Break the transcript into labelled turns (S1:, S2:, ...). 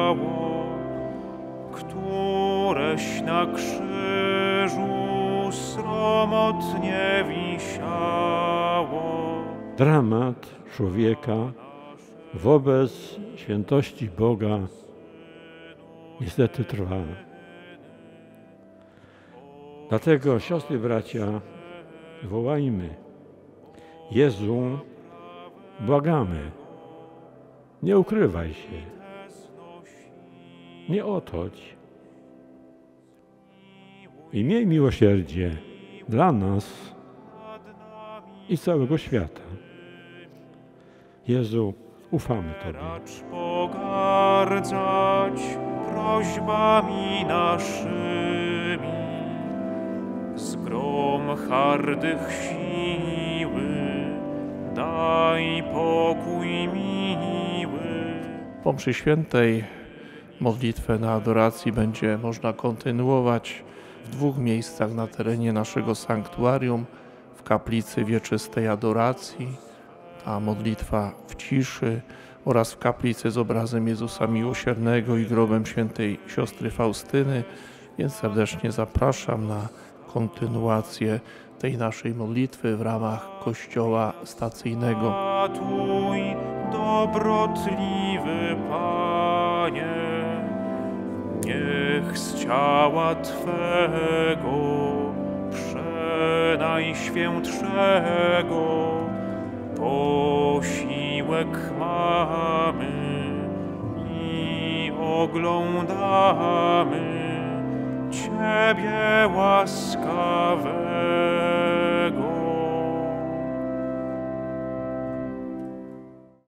S1: ciało, któreś na krzyżu sromotnie wisiało.
S2: Dramat człowieka wobec świętości Boga niestety trwa. Dlatego, siostry, bracia, wołajmy: Jezu, błagamy, nie ukrywaj się, nie odchodź i miej miłosierdzie dla nas i całego świata. Jezu, ufamy Tobie.
S1: Racz pogardzać prośbami naszymi, z grom hardych siły daj pokój miły.
S3: Po mszy świętej modlitwę na adoracji będzie można kontynuować w 2 miejscach na terenie naszego sanktuarium. W kaplicy wieczystej adoracji, ta modlitwa w ciszy, oraz w kaplicy z obrazem Jezusa Miłosiernego i grobem świętej siostry Faustyny, więc serdecznie zapraszam na kontynuację tej naszej modlitwy w ramach kościoła stacyjnego.
S1: Ratuj, dobrotliwy Panie, niech z ciała Twego przenajświętszego posiłek mamy i oglądamy Ciebie łaskawego.